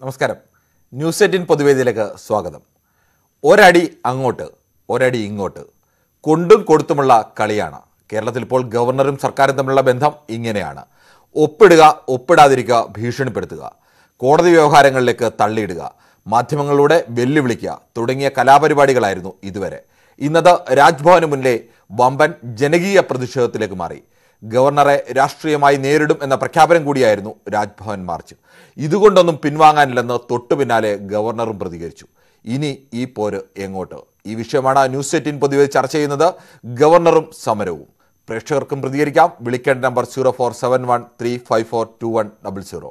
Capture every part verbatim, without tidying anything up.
നമസ്കാരം. News eighteen പൊതുവേദിയിലേക്ക് സ്വാഗതം. ഒരടി അങ്ങോട്ട് ഒരടി ഇങ്ങോട്ട് കൊണ്ടും കൊടുത്തുമുള്ള കളിയാണ്. കേരളത്തിൽ ഇപ്പോൾ ഗവർണറും സർക്കാരും തമ്മിലുള്ള ബന്ധം ഇങ്ങനെയാണ്. ഒപ്പിടുക, ഒപ്പിടാതിരിക്കുക, ഭീഷണിപ്പെടുത്തുക, കോടതി വ്യവഹാരങ്ങളിലേക്ക് തള്ളിയിടുക, മാധ്യമങ്ങളിലൂടെ വെല്ലുവിളിക്കുക തുടങ്ങിയ കലാപരിപാടികളായിരുന്നു ഇതുവരെ. ഇന്നത് രാജ്ഭവന് മുന്നിലെ വമ്പൻ ജനകീയ പ്രതിഷേധത്തിലേക്ക് മാറി. ഗവർണറെ രാഷ്ട്രീയമായി നേരിടും എന്ന പ്രഖ്യാപനം കൂടിയായിരുന്നു രാജ്ഭവൻ മാർച്ച്. ഇതുകൊണ്ടൊന്നും പിൻവാങ്ങാനില്ലെന്ന് തൊട്ടു പിന്നാലെ ഗവർണറും പ്രതികരിച്ചു. ഇനി ഈ പോര് എങ്ങോട്ട്? ഈ വിഷയമാണ് ന്യൂസ് എയ്റ്റീൻ പൊതുവെ ചർച്ച ചെയ്യുന്നത്. ഗവർണറും സമരവും. പ്രേക്ഷകർക്കും പ്രതികരിക്കാം. വിളിക്കേണ്ട number zero four seven one three five four two one double zero.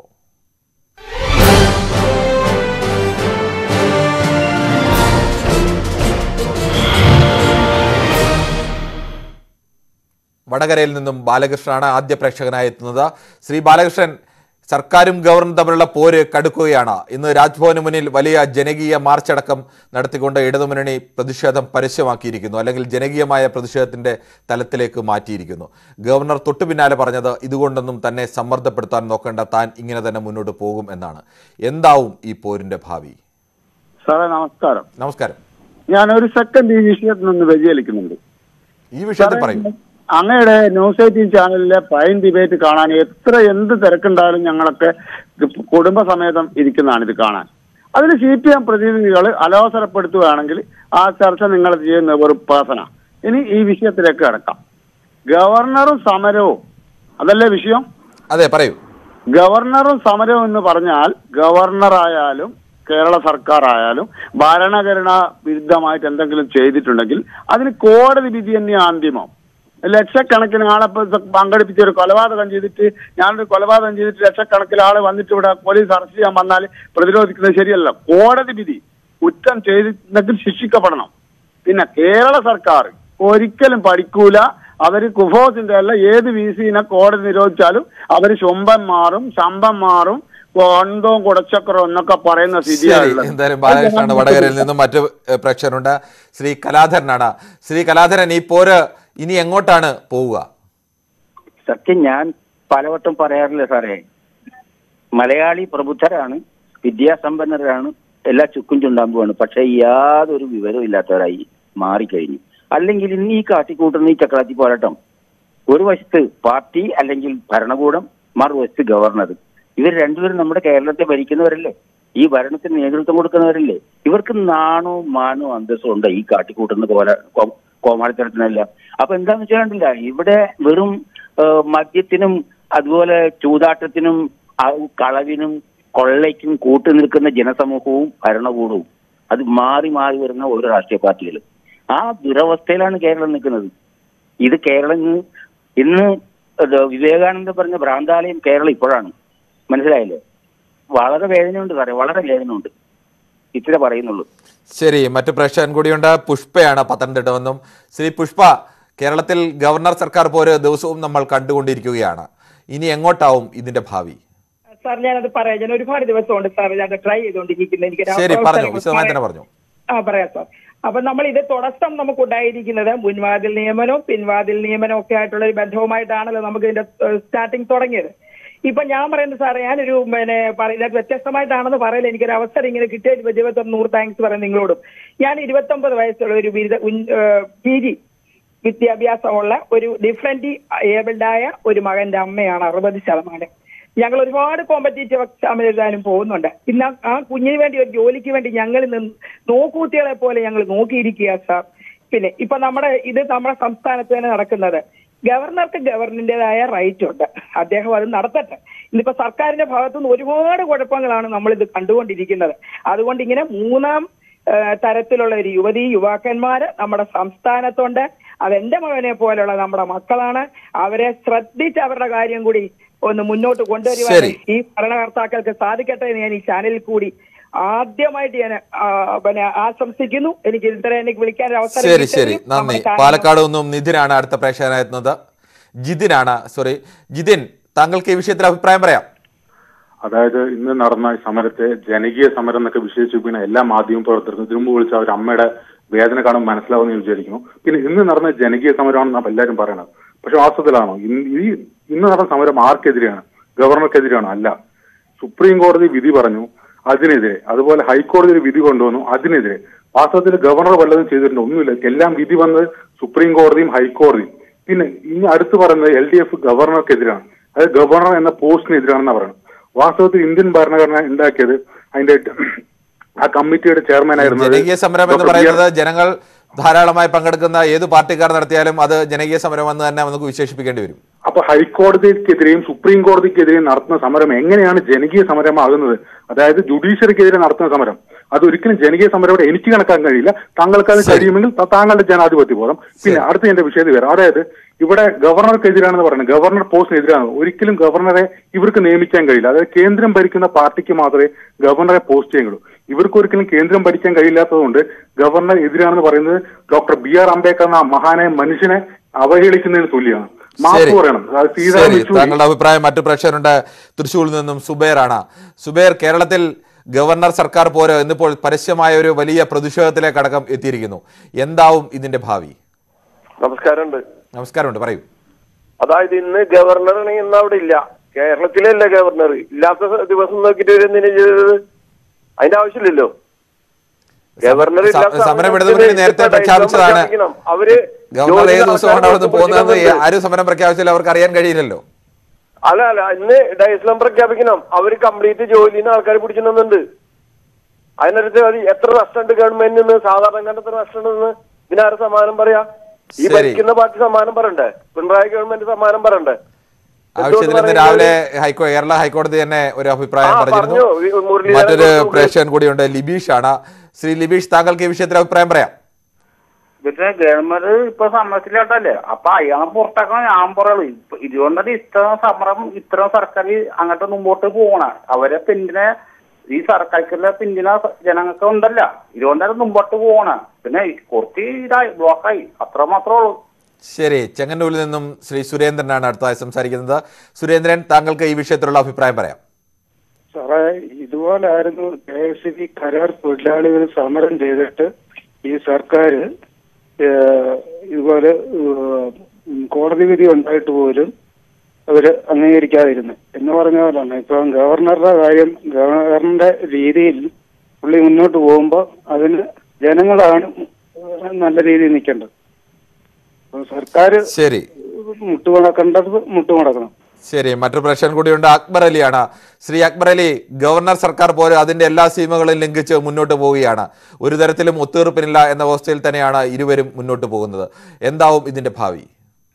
വടകരയിൽ നിന്നും ബാലകൃഷ്ണനാണ് ആദ്യ പ്രേക്ഷകനായി എത്തുന്നത്. ശ്രീ ബാലകൃഷ്ണൻ, സർക്കാരും ഗവർണറും തമ്മിലുള്ള പോര് കടുക്കുകയാണ്. ഇന്ന് രാജ്ഭവന് മുന്നിൽ വലിയ ജനകീയ മാർച്ചടക്കം നടത്തിക്കൊണ്ട് ഇടതുമുന്നണി പ്രതിഷേധം പരസ്യമാക്കിയിരിക്കുന്നു, അല്ലെങ്കിൽ ജനകീയമായ പ്രതിഷേധത്തിന്റെ തലത്തിലേക്ക് മാറ്റിയിരിക്കുന്നു. ഗവർണർ തൊട്ടു പിന്നാലെ പറഞ്ഞത് ഇതുകൊണ്ടൊന്നും തന്നെ സമ്മർദ്ദപ്പെടുത്താൻ നോക്കേണ്ട, താൻ ഇങ്ങനെ തന്നെ മുന്നോട്ട് പോകും എന്നാണ്. എന്താവും ഈ പോരിന്റെ ഭാവി? സാറേ നമസ്കാരം. നമസ്കാരം. ഞാൻ ഒരു സെക്കൻഡ് ഈ വിഷയത്തിൽ നിന്ന് വ്യതിചലിക്കുന്നുണ്ട്. ഈ വിഷയത്തിൽ പറയും. അങ്ങയുടെ ന്യൂസ് എയ്റ്റീൻ ചാനലിലെ പൈൻ ഡിബേറ്റ് കാണാൻ എത്ര എന്ത് തിരക്കുണ്ടായാലും ഞങ്ങളൊക്കെ കുടുംബസമേതം ഇരിക്കുന്നതാണ് ഇത് കാണാൻ. അതിൽ സി പി എം പ്രതിനിധികൾ അലോസരപ്പെടുത്തുകയാണെങ്കിൽ ആ ചർച്ച നിങ്ങൾ ചെയ്യുന്ന ഒരു പേഴ്സണ. ഇനി ഈ വിഷയത്തിലേക്ക് കിടക്കാം. ഗവർണറും സമരവും അതല്ലേ വിഷയം? അതെ, പറയൂ. ഗവർണറും സമരവും എന്ന് പറഞ്ഞാൽ ഗവർണറായാലും കേരള സർക്കാർ ആയാലും ഭരണഘടനാ വിരുദ്ധമായിട്ട് എന്തെങ്കിലും ചെയ്തിട്ടുണ്ടെങ്കിൽ അതിന് കോടതി വിധി തന്നെയാണ് അന്തിമം. ലക്ഷക്കണക്കിന് ആളെ പങ്കെടുപ്പിച്ച ഒരു കൊലപാതകം ചെയ്തിട്ട് ഞാനൊരു കൊലപാതകം ചെയ്തിട്ട് ലക്ഷക്കണക്കിന് ആള് വന്നിട്ട് ഇവിടെ പോലീസ് അറസ്റ്റ് ചെയ്യാൻ വന്നാൽ പ്രതിരോധിക്കുന്നത് ശരിയല്ല. കോടതി വിധി കുറ്റം ചെയ്തിട്ടുണ്ടെങ്കിൽ ശിക്ഷിക്കപ്പെടണം. പിന്നെ കേരള സർക്കാർ ഒരിക്കലും പഠിക്കൂല. അവര് കുഫോസിന്റെ അല്ല ഏത് വി സിനെ കോടതി നിരോധിച്ചാലും അവര് ശുംഭം മാറും, ശമ്പം മാറും, കൊണ്ടോ കുടച്ചക്രോ എന്നൊക്കെ പറയുന്ന സ്ഥിതിയാണ്. എന്തായാലും ബാലകൃഷ്ണനാണ് വടകരയിൽ നിന്നും മറ്റു പ്രേക്ഷകരുണ്ട്. ശ്രീ കലാധരനാണ്. ശ്രീ കലാധരൻ, ഈ പോര് ഇനി എങ്ങോട്ടാണ് പോവുക? സത്യം ഞാൻ പലവട്ടം പറയാറില്ല സാറേ, മലയാളി പ്രബുദ്ധരാണ്, വിദ്യാസമ്പന്നരാണ്, എല്ലാ ചുക്കും ചുണ്ടാമ്പുമാണ്. പക്ഷെ യാതൊരു വിവരവും ഇല്ലാത്തവരായി മാറിക്കഴിഞ്ഞു. അല്ലെങ്കിൽ ഇന്ന് ഈ കാട്ടിക്കൂട്ടുന്ന ഈ ചക്രാത്തി പോരാട്ടം, ഒരു വശത്ത് പാർട്ടി അല്ലെങ്കിൽ ഭരണകൂടം, മറുവശത്ത് ഗവർണർ. ഇവർ രണ്ടുപേരും നമ്മുടെ കേരളത്തെ ഭരിക്കുന്നവരല്ലേ, ഈ ഭരണത്തിന് നേതൃത്വം കൊടുക്കുന്നവരല്ലേ. ഇവർക്ക് നാണോ മാനോ അന്തസ്സോ ഉണ്ട് ഈ കാട്ടിക്കൂട്ടുന്ന പോലെ കോമാളിത്തരത്തിനല്ല. അപ്പൊ എന്താന്ന് വെച്ചാൽ ഇവിടെ വെറും മദ്യത്തിനും അതുപോലെ ചൂതാട്ടത്തിനും കളവിനും കൊള്ളയ്ക്കും കൂട്ടു നിൽക്കുന്ന ജനസമൂഹവും ഭരണകൂടവും, അത് മാറി മാറി വരുന്ന ഓരോ രാഷ്ട്രീയ പാർട്ടികൾ. ആ ദുരവസ്ഥയിലാണ് കേരളം നിൽക്കുന്നത്. ഇത് കേരളം ഇന്ന് വിവേകാനന്ദ പറഞ്ഞ ഭ്രാന്താലയം കേരളം ഇപ്പോഴാണ്. മനസ്സിലായില്ലേ? വളരെ വേദനയുണ്ട് സാറേ, വളരെ വേദനയുണ്ട്. ഇത്ര പറയുന്നുള്ളൂ. ശരി, മറ്റു പ്രേക്ഷകൻ കൂടിയുണ്ട്. പുഷ്പയാണ് പത്തനംതിട്ട നിന്നും. ശ്രീ പുഷ്പ, കേരളത്തിൽ ഗവർണർ സർക്കാർ പോര് ദിവസവും നമ്മൾ കണ്ടുകൊണ്ടിരിക്കുകയാണ്. ഇനി എങ്ങോട്ടാവും ഇതിന്റെ ഭാവി? സാർ ഞാനത് പറയാം. ഞാൻ ഒരുപാട് ദിവസമുണ്ട് സാർ ഞാൻ ട്രൈ ചെയ്തുകൊണ്ടിരിക്കുന്നത്. എനിക്ക് പറഞ്ഞു ആ പറയാം സാർ. അപ്പൊ നമ്മൾ ഇത് തുടക്കം നമുക്ക് ഉണ്ടായിരിക്കുന്നത് മുൻവാതിൽ നിയമനവും പിൻവാതിൽ നിയമനവും ഒക്കെ ആയിട്ടുള്ള ഒരു ബന്ധവുമായിട്ടാണല്ലോ നമുക്ക് ഇതിന്റെ സ്റ്റാർട്ടിങ് തുടങ്ങിയത്. ഇപ്പൊ ഞാൻ പറയുന്നത് സാറേ, ഞാനൊരു പിന്നെ പറയുന്നത് വ്യത്യസ്തമായിട്ടാണെന്ന് പറയില്ല. എനിക്കൊരു അവസരം ഇങ്ങനെ കിട്ടിയ ജീവിതത്തിൽ നൂറ് താങ്ക്സ് പറയാം നിങ്ങളോടും. ഞാൻ ഇരുപത്തൊമ്പത് വയസ്സുള്ള ഒരു ബിരുദ പി ജി വിദ്യാഭ്യാസമുള്ള ഒരു ഡിഫറൻറ്റ്ലി ഏബിൾഡായ ഒരു മകന്റെ അമ്മയാണ്. അറുപത് ശതമാനം ഞങ്ങൾ ഒരുപാട് കോമ്പറ്റീറ്റീവ് എക്സാം എഴുതാനും പോകുന്നുണ്ട്. ഇന്ന് ആ കുഞ്ഞിന് വേണ്ടി ഒരു ജോലിക്ക് വേണ്ടി ഞങ്ങൾ നോക്കൂത്തികളെ പോലെ ഞങ്ങൾ നോക്കിയിരിക്കുക സാർ. പിന്നെ ഇപ്പൊ നമ്മുടെ ഇത് നമ്മുടെ സംസ്ഥാനത്ത് തന്നെ നടക്കുന്നത്, ഗവർണർക്ക് ഗവർണറിന്റേതായ റൈറ്റ് ഉണ്ട്, അദ്ദേഹം അത് നടത്തട്ടെ. ഇന്നിപ്പോ സർക്കാരിന്റെ ഭാഗത്തുനിന്ന് ഒരുപാട് കുഴപ്പങ്ങളാണ് നമ്മൾ ഇത് കണ്ടുകൊണ്ടിരിക്കുന്നത്. അതുകൊണ്ട് ഇങ്ങനെ മൂന്നാം തരത്തിലുള്ള ഒരു യുവതി യുവാക്കന്മാര് നമ്മുടെ സംസ്ഥാനത്തുണ്ട്. അതെന്റെ മകനെ പോലെയുള്ള നമ്മുടെ മക്കളാണ്. അവരെ ശ്രദ്ധിച്ച് അവരുടെ കാര്യം കൂടി ഒന്ന് മുന്നോട്ട് കൊണ്ടുവരുവാൻ ഈ ഭരണകർത്താക്കൾക്ക് സാധിക്കട്ടെ എന്ന് ഞാൻ ഈ ചാനലിൽ കൂടി ആദ്യമായിട്ട് ഞാൻ പിന്നെ ആശംസിക്കുന്നു. എനിക്ക് ഇത്ര എനിക്ക് വിളിക്കാൻ അവസരം. ശരി ശരി, നന്ദി. പാലക്കാട് നിന്നും നിതിനാണ് അടുത്ത പ്രേക്ഷകനായിരുന്നത്. ജിതിനാണ്. സോറി ജിതിൻ, താങ്കൾക്ക് ഈ വിഷയത്തിൽ അഭിപ്രായം പറയാം. അതായത് ഇന്ന് നടന്ന സമരത്തെ ജനകീയ സമരം എന്നൊക്കെ വിശേഷിപ്പിക്കുന്ന എല്ലാ മാധ്യമ പ്രവർത്തകർക്കും ഇതിനു മുമ്പ് വിളിച്ച അവർ അമ്മയുടെ വേദന കാണുമ്പോൾ മനസ്സിലാവുമെന്ന് ഞാൻ വിചാരിക്കുന്നു. പിന്നെ ഇന്ന് നടന്ന ജനകീയ സമരമാണെന്ന് എല്ലാവരും പറയണത്. പക്ഷെ വാസ്തവത്തിലാണോ ഈ ഇന്ന് നടന്ന സമരം ആർക്കെതിരെയാണ്? ഗവർണർക്കെതിരെയാണോ? അല്ല. സുപ്രീം കോടതി വിധി പറഞ്ഞു അതിനെതിരെ, അതുപോലെ ഹൈക്കോടതി ഒരു വിധി കൊണ്ടുവന്നു, അതിനെതിരെ. വാസ്തവത്തിൽ ഗവർണർ വല്ലതും ചെയ്തിട്ടുണ്ട്? ഒന്നുമില്ല. എല്ലാം വിധി വന്നത് സുപ്രീം കോടതിയും ഹൈക്കോടതിയും. പിന്നെ ഇനി അടുത്ത് പറയുന്നത് എൽ ഡി എഫ് ഗവർണർക്കെതിരാണ്, അത് ഗവർണർ എന്ന പോസ്റ്റിനെതിരാണെന്നാണ് പറയുന്നത്. വാസ്തവത്തിൽ ഇന്ത്യൻ ഭരണഘടന ഉണ്ടാക്കിയത് അതിന്റെ ആ കമ്മിറ്റിയുടെ ചെയർമാനായിരുന്നു. ജനകീയ സമരം എന്ന് പറയുന്നത് ജനങ്ങൾ ധാരാളമായി പങ്കെടുക്കുന്ന ഏത് പാർട്ടിക്കാർ നടത്തിയാലും അത് ജനകീയ സമരം എന്ന് തന്നെ നമുക്ക് വിശേഷിപ്പിക്കേണ്ടി വരും. അപ്പൊ ഹൈക്കോടതിക്കെതിരെയും സുപ്രീം കോടതിക്കെതിരെയും നടത്തുന്ന സമരം എങ്ങനെയാണ് ജനകീയ സമരമാകുന്നത്? അതായത് ജുഡീഷ്യറിക്കെതിരെ നടത്തുന്ന സമരം അതൊരിക്കലും ജനകീയ സമരം എനിക്ക് കണക്കാക്കാൻ കഴിയില്ല. താങ്കൾക്ക് അത് കഴിയുമെങ്കിൽ താങ്കളുടെ ജനാധിപത്യ ബോധം. പിന്നെ അടുത്ത എന്റെ വിഷയത്തിൽ വരാം. അതായത് ഇവിടെ ഗവർണർക്കെതിരാണെന്ന് പറയുന്നത്, ഗവർണർ പോസ്റ്റിനെതിരാണ്. ഒരിക്കലും ഗവർണറെ ഇവർക്ക് നിയമിക്കാൻ കഴിയില്ല. അതായത് കേന്ദ്രം ഭരിക്കുന്ന പാർട്ടിക്ക് മാത്രമേ ഗവർണറെ പോസ്റ്റ് ചെയ്യുള്ളൂ. ഇവർക്ക് ഒരിക്കലും കേന്ദ്രം ഭരിക്കാൻ കഴിയില്ലാത്തതുകൊണ്ട് ഗവർണർ എതിരാണെന്ന് പറയുന്നത് ഡോക്ടർ ബി ആർ അംബേദ്കർ എന്ന മഹാനായ മനുഷ്യനെ അവഹേളിക്കുന്നതിന് തുല്യമാണ്. മാപ്പ് പറയണം. താങ്കളുടെ അഭിപ്രായം. മറ്റു പ്രേക്ഷകരുണ്ട്. തൃശ്ശൂരിൽ നിന്നും സുബൈറാണ്. സുബൈർ, കേരളത്തിൽ ഗവർണർ സർക്കാർ പോരോ എന്നിപ്പോൾ പരസ്യമായ ഒരു വലിയ പ്രതിഷേധത്തിലേക്ക് അടക്കം എത്തിയിരിക്കുന്നു. എന്താവും ഇതിന്റെ ഭാവി? നമസ്കാരമുണ്ട്. നമസ്കാരമുണ്ട്, പറയൂ. അതായത് ഇന്ന് ഗവർണർ ഇന്ന് അവിടെ ഇല്ല, കേരളത്തിലല്ല ഗവർണർ. ഇല്ലാത്ത ദിവസം നോക്കിയിട്ട് എന്തിനാ ചെയ്തത്? അതിന്റെ ആവശ്യമില്ലല്ലോ. ഗവർണർ സമരമെടുത്തവർക്ക് നേരത്തെ പ്രഖ്യാപിച്ചതാണ്. അവര് ഗവർണർ ഏത് ദിവസമാണ് അവിടെ പോകുന്നത് ആരും സമരം പ്രഖ്യാപിച്ചില്ല, അവർക്ക് അറിയാൻ കഴിയില്ലല്ലോ. അല്ല അല്ല ഇന്ന് ഡയസ്ലം പ്രഖ്യാപിക്കണം. അവര് കംപ്ലീറ്റ് ജോലിന്ന് ആൾക്കാർ പിടിച്ചിട്ടുണ്ട്. അതിനടുത്ത് എത്ര നഷ്ടമുണ്ട് ഗവൺമെന്റിന്, സാധാരണക്കാരന് എത്ര നഷ്ടമുണ്ടെന്ന് ഇതിനാരും സമാനം പറയാ? ഈ ഭരിക്കുന്ന പാർട്ടി സമാനം പറയണ്ടേ? പിണറായി ഗവൺമെന്റ് സമാനം പറയണ്ടേ? ആവശ്യത്തിൽ ഇന്ന് രാവിലെ ഹൈക്കോ കേരള ഹൈക്കോടതി തന്നെ ഒരു അഭിപ്രായം പറഞ്ഞിരുന്നു. മറ്റൊരു പ്രേക്ഷകൻ കൂടിയുണ്ട്, ലിബീഷ് ആണ്. ശ്രീ ലിബീഷ്, താങ്കൾക്ക് ഈ വിഷയത്തിൽ അഭിപ്രായം പറയാം. പക്ഷേ ഗവൺമെന്റ് ഇപ്പൊ സമ്മതിച്ചില്ലാട്ടല്ലേ, അപ്പൊ അയാളെ പുറത്താക്കണം ഞാൻ പറയുള്ളൂ. ഇതുകൊണ്ടത് ഇത്തരം സമരം ഇത്തരം സർക്കാർ അങ്ങോട്ട് മുമ്പോട്ട് പോകണ അവരെ പിന്തിനെ ഈ സർക്കാർക്കുള്ള പിന്തിന ജനങ്ങൾക്ക് ഉണ്ടല്ല, ഇതുകൊണ്ടത് മുമ്പോട്ട് പോകണ. പിന്നെ കുറച്ച് ഇതായി ബ്ലോക്കായി, അത്ര മാത്രമേ ഉള്ളൂ. ശരി, ചെങ്ങന്നൂരിൽ നിന്നും ശ്രീ സുരേന്ദ്രനാണ് അടുത്തതായി സംസാരിക്കുന്നത്. സുരേന്ദ്രൻ, താങ്കൾക്ക് ഈ വിഷയത്തിലുള്ള അഭിപ്രായം പറയാം. സാറേ, ഇതുപോലെ ആയിരുന്നു കെ എസ് ഇ ബി കരാർ തൊഴിലാളികൾ സമരം ചെയ്തിട്ട് ഈ സർക്കാർ ഇതുപോലെ കോടതി വിധി ഉണ്ടായിട്ട് പോലും അവര് അംഗീകരിക്കാതിരുന്നു എന്ന് പറഞ്ഞ പോലാണ് ഇപ്പം ഗവർണറുടെ കാര്യം. ഗവർണറുടെ രീതിയിൽ പുള്ളി മുന്നോട്ട് പോകുമ്പോൾ അതിന് ജനങ്ങളാണ് നല്ല രീതിയിൽ നിൽക്കേണ്ടത്. സർക്കാർ ശരി മുട്ടുമടക്കേണ്ടത് മുട്ടുമടക്കണം. ശരി, മറ്റൊരു പ്രശ്നം കൂടിയുണ്ട്. അക്ബർ അലിയാണ്. ശ്രീ അക്ബർ അലി, ഗവർണർ സർക്കാർ പോലും അതിന്റെ എല്ലാ സീമകളും ലംഘിച്ച് മുന്നോട്ട് പോവുകയാണ്. ഒരു തരത്തിലും ഒത്തുതീർപ്പിനില്ല എന്ന അവസ്ഥയിൽ തന്നെയാണ് ഇരുവരും മുന്നോട്ട് പോകുന്നത്. എന്താവും ഇതിന്റെ ഭാവി?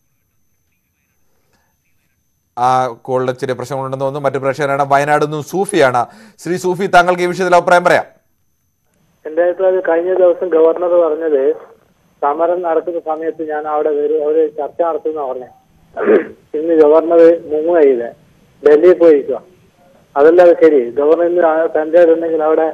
ആ കോളിൽ ചെറിയ പ്രശ്നങ്ങളുണ്ടെന്ന് തോന്നുന്നു. മറ്റു പ്രേക്ഷകനാണ്, വയനാട് നിന്നും സൂഫിയാണ്. ശ്രീ സൂഫി, താങ്കൾക്ക് ഈ വിഷയത്തിൽ അഭിപ്രായം പറയാം. എന്റെ അഭിപ്രായം, കഴിഞ്ഞ ദിവസം ഗവർണർ പറഞ്ഞത് സമരം നടക്കുന്ന സമയത്ത് ഞാൻ അവിടെ വരും, അവര് ചർച്ച നടത്തുന്ന പറഞ്ഞത്. ഇന്ന് ഗവർണർ മുങ്ങുക ചെയ്തേ, ഡൽഹിയിൽ പോയിരിക്കുക. അതല്ലാതെ ശരി, ഗവർണറിന് തന്റെ ഉണ്ടെങ്കിൽ അവിടെ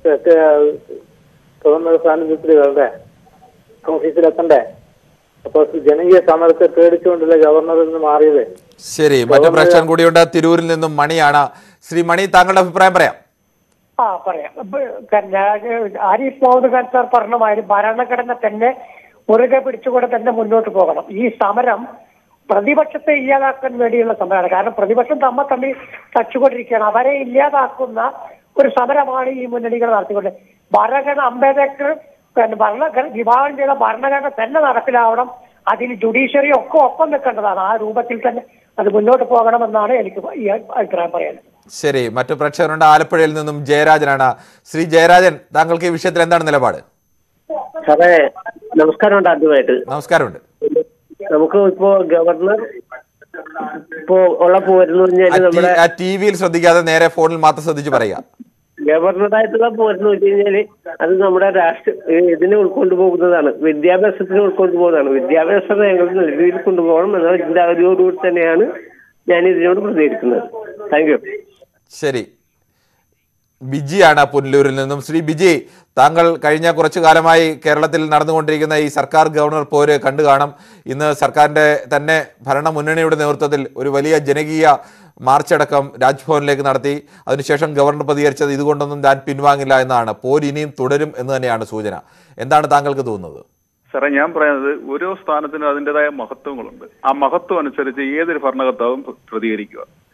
ഗവർണർ സാന്നിധ്യത്തിൽ വരണ്ടേ, ഓഫീസിലെത്തണ്ടേ? അപ്പൊ ജനകീയ സമരത്തെ പേടിച്ചുകൊണ്ടല്ലേ ഗവർണറിൽ നിന്ന് മാറിയത്. ശരി, മറ്റു പ്രശ്നം കൂടിയുണ്ട്. തിരൂരിൽ നിന്നും മണിയാണ്. ശ്രീ മണി, താങ്കളുടെ അഭിപ്രായം പറയാം. ആ പറയാം. ആരിഫ് മുഹമ്മദ് ഖാൻ സാർ പറഞ്ഞ മാതിരി ഭരണഘടന തന്നെ മുറുകെ പിടിച്ചുകൊണ്ട് തന്നെ മുന്നോട്ട് പോകണം. ഈ സമരം പ്രതിപക്ഷത്തെ ഇല്ലാതാക്കാൻ വേണ്ടിയുള്ള സമരമാണ്. കാരണം പ്രതിപക്ഷം തമ്മ തമ്മിൽ തച്ചുകൊണ്ടിരിക്കുകയാണ്. അവരെ ഇല്ലാതാക്കുന്ന ഒരു സമരമാണ് ഈ മുന്നണികൾ നടത്തിക്കൊണ്ട്. ഭരണഘടന അംബേദ്കർ ഭരണഘടന വിഭാഗം ചെയ്ത ഭരണഘടന തന്നെ നടപ്പിലാവണം. അതിന് ജുഡീഷ്യറി ഒക്കെ ഒപ്പം നിൽക്കേണ്ടതാണ്. ആ രൂപത്തിൽ തന്നെ അത് മുന്നോട്ട് പോകണമെന്നാണ് എനിക്ക് ഈ അഭിപ്രായം പറയാനുള്ളത്. ശരി, മറ്റു പ്രേക്ഷകരുണ്ട്. ആലപ്പുഴയിൽ നിന്നും ജയരാജനാണ്. ശ്രീ ജയരാജൻ, താങ്കൾക്ക് ഈ വിഷയത്തിൽ എന്താണ് നിലപാട്? സാറേ നമസ്കാരമുണ്ട്. ആദ്യമായിട്ട് നമസ്കാരമുണ്ട്. നമുക്ക് ഇപ്പോ ഗവർണർ ഇപ്പോ ഉള്ള പോരെന്ന് പറഞ്ഞാൽ നമ്മുടെ ടി വിയിൽ ശ്രദ്ധിക്കാതെ നേരെ ഫോണിൽ മാത്രം ശ്രദ്ധിച്ച് പറയുക. ഗവർണറായിട്ടുള്ള പോരെന്ന് വെച്ച് കഴിഞ്ഞാല് അത് നമ്മുടെ രാഷ്ട്ര ഇതിനെ ഉൾക്കൊണ്ടു പോകുന്നതാണ്, വിദ്യാഭ്യാസത്തിന് ഉൾക്കൊണ്ടു പോകുന്നതാണ്. വിദ്യാഭ്യാസം ഞങ്ങൾ രീതിയിൽ കൊണ്ടുപോകണം എന്ന ചിന്താഗതിയോടുകൂടി തന്നെയാണ് ഞാൻ ഇതിനോട് പ്രതികരിക്കുന്നത്. Thank you. ശരി, ബിജിയാണ് പുനലൂരിൽ നിന്നും. ശ്രീ ബിജി, താങ്കൾ കഴിഞ്ഞ കുറച്ചു കാലമായി കേരളത്തിൽ നടന്നുകൊണ്ടിരിക്കുന്ന ഈ സർക്കാർ ഗവർണർ പോര് കണ്ടു കാണും. ഇന്ന് സർക്കാരിന്റെ തന്നെ ഭരണ മുന്നണിയുടെ നേതൃത്വത്തിൽ ഒരു വലിയ ജനകീയ മാർച്ചടക്കം രാജ്ഭവനിലേക്ക് നടത്തി. അതിനുശേഷം ഗവർണർ പ്രതികരിച്ചത് ഇതുകൊണ്ടൊന്നും ഞാൻ പിൻവാങ്ങില്ല എന്നാണ്. പോര് ഇനിയും തുടരും എന്ന് തന്നെയാണ് സൂചന. എന്താണ് താങ്കൾക്ക് തോന്നുന്നത്? സാറേ, ഞാൻ പറയുന്നത് ഓരോ സ്ഥാനത്തിനും അതിൻ്റെതായ മഹത്വങ്ങളുണ്ട്. ആ മഹത്വം അനുസരിച്ച് ഏതൊരു ഭരണകർത്താവും പ്രതികരിക്കുക.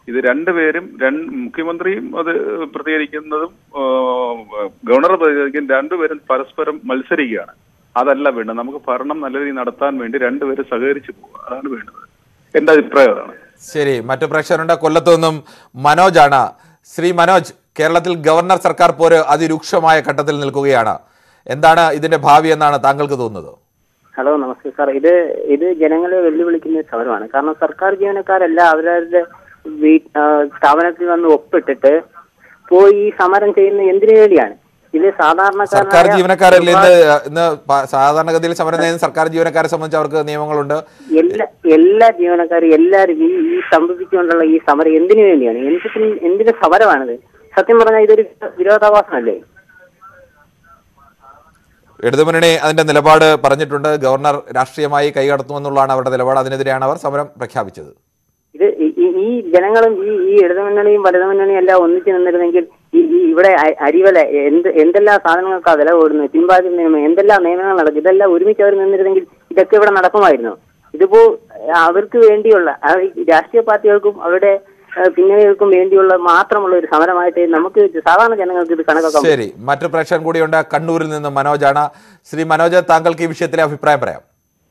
ഇത് രണ്ടുപേരും രണ്ട് മുഖ്യമന്ത്രിയും അത് പ്രതികരിക്കുന്നതും ഗവർണർ പ്രതികരിക്കും, രണ്ടുപേരും പരസ്പരം മത്സരിക്കുകയാണ്. അതല്ല വേണ്ടത്. നമുക്ക് ഭരണം നല്ല രീതിയിൽ നടത്താൻ വേണ്ടി രണ്ടുപേരും സഹകരിച്ചു പോകുക, അതാണ് വേണ്ടത്. എന്റെ അഭിപ്രായം അതാണ്. ശരി, മറ്റു പ്രേക്ഷകരുണ്ട്. കൊല്ലത്തു നിന്നും മനോജാണ്. ശ്രീ മനോജ്, കേരളത്തിൽ ഗവർണർ സർക്കാർ പോര് അതിരൂക്ഷമായ ഘട്ടത്തിൽ നിൽക്കുകയാണ്. എന്താണ് ഇതിന്റെ ഭാവി എന്നാണ് താങ്കൾക്ക് തോന്നുന്നത്? ഹലോ, നമസ്തേ സാർ. ഇത് ഇത് ജനങ്ങളെ വെല്ലുവിളിക്കുന്ന സമരമാണ്. കാരണം സർക്കാർ ജീവനക്കാരെല്ലാം അവരവരുടെ സ്ഥാപനത്തിൽ വന്ന് ഒപ്പിട്ടിട്ട് പോയി ഈ സമരം ചെയ്യുന്ന എന്തിനു വേണ്ടിയാണ്? ഇത് സാധാരണക്കാർ സർക്കാർ ജീവനക്കാരല്ലേ ഇന്ന് ഇന്ന് സാധാരണഗതിയിൽ സമരം ചെയ്യുന്ന സർക്കാർ ജീവനക്കാരെ സംബന്ധിച്ച് അവർക്ക് നിയമങ്ങളുണ്ട്. എല്ലാ എല്ലാ ജീവനക്കാരും എല്ലാവരും ഈ ഈ സംഭവിച്ചുകൊണ്ടുള്ള ഈ സമരം എന്തിനു വേണ്ടിയാണ്? എന്തിന് എന്തിന്റെ സമരമാണിത്? സത്യം പറഞ്ഞാൽ ഇതൊരു വിരോധാഭാസമല്ലേ? ഇടതുമുന്നണി അതിന്റെ നിലപാട് പറഞ്ഞിട്ടുണ്ട്. ഗവർണർ രാഷ്ട്രീയമായി കൈകടത്തുമെന്നുള്ളതാണ് അവരുടെ നിലപാട്. അതിനെതിരെയാണ് അവർ സമരം പ്രഖ്യാപിച്ചത്. ഇത് ഈ ജനങ്ങളും ഈ ഈ ഇടതുമുന്നണിയും വലതുമുന്നണിയും എല്ലാം ഒന്നിച്ചു നിന്നിരുന്നെങ്കിൽ ഈ ഇവിടെ അരിവില എന്ത് എന്തെല്ലാം സാധനങ്ങൾക്കാ വില കൂടുന്നത്, പിൻവാതിൽ നിയമം, എന്തെല്ലാം നിയമങ്ങൾ നടക്കും, ഇതെല്ലാം ഒരുമിച്ച് അവർ നിന്നിരുന്നെങ്കിൽ ഇതൊക്കെ ഇവിടെ നടക്കുമായിരുന്നു. ഇതിപ്പോ അവർക്ക് വേണ്ടിയുള്ള രാഷ്ട്രീയ പാർട്ടികൾക്കും അവരുടെ പിന്നണികൾക്കും വേണ്ടിയുള്ള മാത്രമുള്ള ഒരു സമരമായിട്ട് നമുക്ക് സാധാരണ ജനങ്ങൾക്ക് ഇത് കണക്കാക്കാം. ശരി, മറ്റു പ്രേക്ഷകൻ കൂടിയുണ്ട്. കണ്ണൂരിൽ നിന്ന് മനോജാണ്. ശ്രീ മനോജ്, താങ്കൾക്ക് ഈ വിഷയത്തിലെ അഭിപ്രായം പറയാം.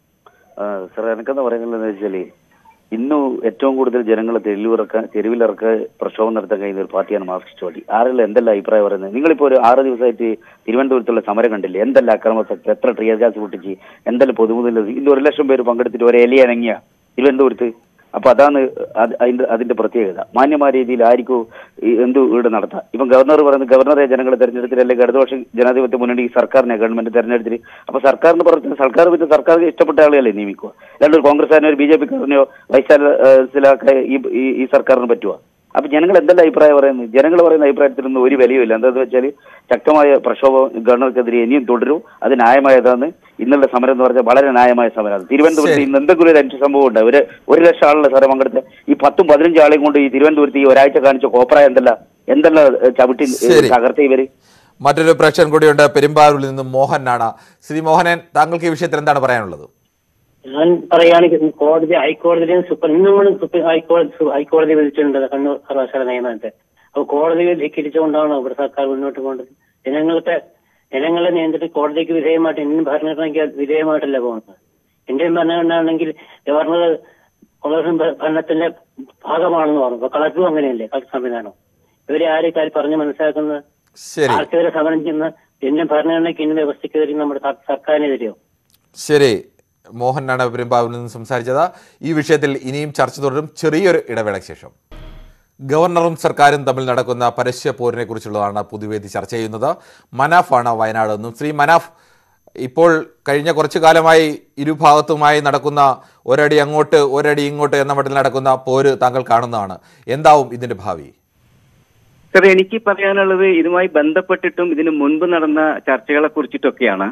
സാർ, എനിക്കെന്താ പറയുന്നത് വെച്ചാല് ഇന്ന് ഏറ്റവും കൂടുതൽ ജനങ്ങളെ തെരുവിലിറക്കാൻ തെരുവിലിറക്കാൻ പ്രക്ഷോഭം നടത്താൻ കഴിയുന്ന ഒരു പാർട്ടിയാണ് മാർക്സിസ്റ്റ് പാർട്ടി. ആരെല്ലാം എന്തെല്ലാം അഭിപ്രായം പറയുന്നത്? നിങ്ങളിപ്പോ ഒരു ആറ് ദിവസമായിട്ട് തിരുവനന്തപുരത്തുള്ള സമരം കണ്ടില്ലേ? എന്തെല്ലാം അക്രമസക്തി, എത്ര ട്രിയർ ഗ്യാസ് പൊട്ടിച്ച്, എന്തെല്ലാം പൊതുമുതൽ, ഇന്ന് ഒരു ലക്ഷം പേര് പങ്കെടുത്തിട്ട് ഒരു എലിയ അനങ്ങിയ തിരുവനന്തപുരത്ത്. അപ്പൊ അതാണ് അതിന്റെ അതിന്റെ പ്രത്യേകത. മാന്യമായ രീതിയിൽ ആയിരിക്കും എന്തു ഇവിടെ നടത്താം. ഇപ്പം ഗവർണർ പറയുന്നത് ഗവർണറെ ജനങ്ങളെ തെരഞ്ഞെടുത്തിട്ട് അല്ലെങ്കിൽ ഇടതുപക്ഷ ജനാധിപത്യ മുന്നണി സർക്കാരിനെ ഗവൺമെന്റ് തെരഞ്ഞെടുത്തിട്ട് അപ്പൊ സർക്കാരിന് പറഞ്ഞ സർക്കാർ പിന്നെ സർക്കാർക്ക് ഇഷ്ടപ്പെട്ട ആളുകളെ നിയമിക്കുക. രണ്ടൊരു കോൺഗ്രസ്സുകാരനോ ഒരു ബി ജെ പിക്കാരനെയോ വൈസ് ചാൻസലറാക്കാൻ ഈ ഈ സർക്കാരിന് പറ്റുക? അപ്പൊ ജനങ്ങൾ എന്തെല്ലാം അഭിപ്രായം പറയുന്നത്? ജനങ്ങൾ പറയുന്ന അഭിപ്രായത്തിലൊന്നും ഒരു വിലയുമില്ല. എന്താണെന്ന് വെച്ചാൽ ശക്തമായ പ്രക്ഷോഭം ഗവർണർക്കെതിരെ ഇനിയും തുടരും. അത് ന്യായമായതാണ്. ഇന്നുള്ള സമരം എന്ന് പറഞ്ഞാൽ വളരെ ന്യായമായ സമരമാണ്. തിരുവനന്തപുരത്ത് ഇന്ന് എന്തെങ്കിലും ഒരു അഞ്ച് സംഭവം ഉണ്ട്. ഒരു ഒരു ലക്ഷം ആളുടെ സാറെ പങ്കെടുത്ത് ഈ പത്തും പതിനഞ്ച് ആളെയും കൊണ്ട് ഈ തിരുവനന്തപുരത്ത് ഈ ഒരാഴ്ച കാണിച്ച കോപ്രായ എന്തെല്ലാം എന്തെല്ലാം ചവിട്ടി തകർത്ത ഇവര്. മറ്റൊരു പ്രേക്ഷകൻ കൂടിയുണ്ട്. പെരുമ്പാവൂരിൽ നിന്നും മോഹനാണ്. ശ്രീ മോഹനൻ, താങ്കൾക്ക് ഈ വിഷയത്തിൽ എന്താണ് പറയാനുള്ളത്? ഞാൻ പറയുകയാണെങ്കിൽ കോടതി ഹൈക്കോടതിയിലും സുപ്രീം സുപ്രീം ഹൈക്കോടതി ഹൈക്കോടതി വിധിച്ചിട്ടുണ്ട് കണ്ണൂർ സർവകലാശാല നിയമനത്തെ. അപ്പോൾ കോടതിയെ ധിക്കരിച്ചുകൊണ്ടാണ് ഇവിടെ സർക്കാർ മുന്നോട്ട് പോകേണ്ടത്. ജനങ്ങൾക്ക് ജനങ്ങളെ നിയന്ത്രിച്ച് കോടതിക്ക് വിധേയമായിട്ട് ഇന്ത്യൻ ഭരണഘടനയ്ക്ക് വിധേയമായിട്ടല്ല പോകുന്നത്. ഇന്ത്യൻ ഭരണഘടനയാണെങ്കിൽ ഗവർണർ കോൺഗ്രസ് ഭരണത്തിന്റെ ഭാഗമാണെന്ന് പറഞ്ഞു. അപ്പൊ കളക്ടറും അങ്ങനെയല്ലേ, കളക്ടർ സംവിധാനം. ഇവരെ ആരെ കാര്യം പറഞ്ഞ് മനസ്സിലാക്കുന്നത്? ആർക്കെതിരെ സമരം ചെയ്യുന്ന ഇന്ത്യൻ ഭരണഘടനയ്ക്ക് ഇന്ത്യൻ വ്യവസ്ഥയ്ക്കെതിരെ നമ്മുടെ സർക്കാരിനെതിരെയോ? ശരി, മോഹനാണ് പെരുമ്പാവൂരിൽ നിന്ന് സംസാരിച്ചത്. ഈ വിഷയത്തിൽ ഇനിയും ചർച്ച തുടരും. ചെറിയൊരു ഇടവേളയ്ക്ക് ശേഷം ഗവർണറും സർക്കാരും തമ്മിൽ നടക്കുന്ന പരസ്യ പോരിനെ കുറിച്ചുള്ളതാണ് പൊതുവേദി ചർച്ച ചെയ്യുന്നത്. മനാഫാണ് വയനാട് നിന്നും. ശ്രീ മനാഫ്, ഇപ്പോൾ കഴിഞ്ഞ കുറച്ചു കാലമായി ഇരുഭാഗത്തുമായി നടക്കുന്ന ഒരടി അങ്ങോട്ട് ഒരടി ഇങ്ങോട്ട് എന്ന മട്ടിൽ നടക്കുന്ന പോര് താങ്കൾ കാണുന്നതാണ്. എന്താവും ഇതിന്റെ ഭാവി? സാർ, എനിക്ക് പറയാനുള്ളത് ഇതുമായി ബന്ധപ്പെട്ടിട്ടും ഇതിനു മുൻപ് നടന്ന ചർച്ചകളെ കുറിച്ചിട്ടൊക്കെയാണ്.